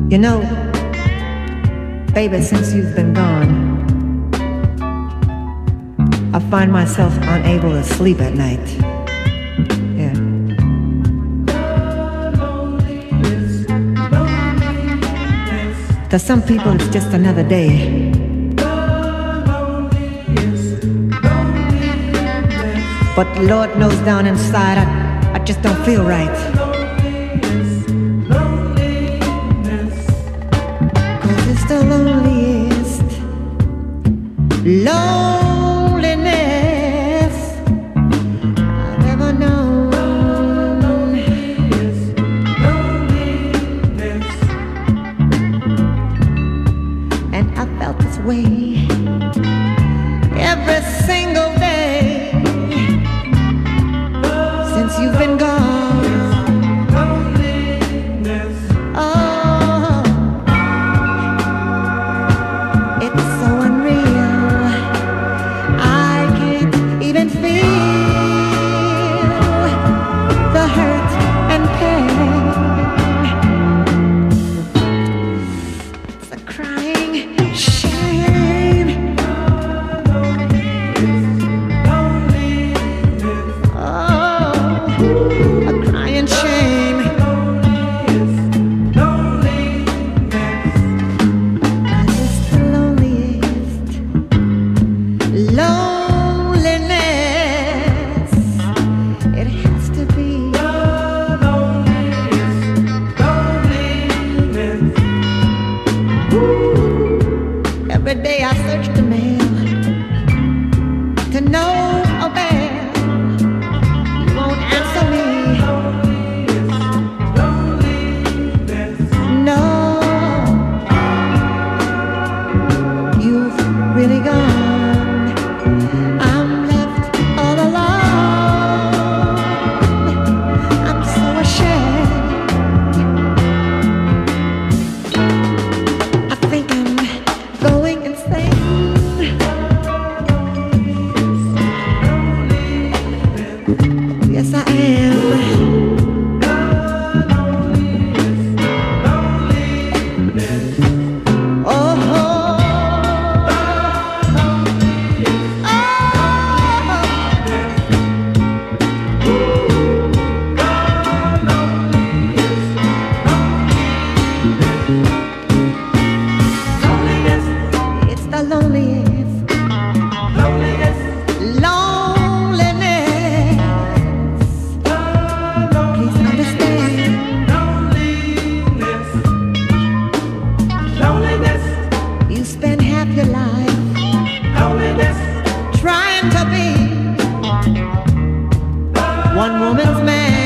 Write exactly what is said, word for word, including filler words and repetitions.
You know, baby, since you've been gone, I find myself unable to sleep at night. Yeah. To some people, it's just another day. But Lord knows down inside, I, I just don't feel right. Cause it's the loneliest loneliness I've ever known. And I felt this way every single day since you've been gone. Oh, it's so unreal. I can't even feel the hurt and pain. It's a crying shame. Oh, a crying shame. 'Cause it's the loneliest loneliness. It has to be. Every day I search the mail to no avail. You won't answer me. No, you've really gone. I'm left all alone. I'm so ashamed. I think I'm going insane. Yes, I am. Oh, oh, it's the loneliest, loneliness. Please understand. You spend half your life trying to be one woman's man.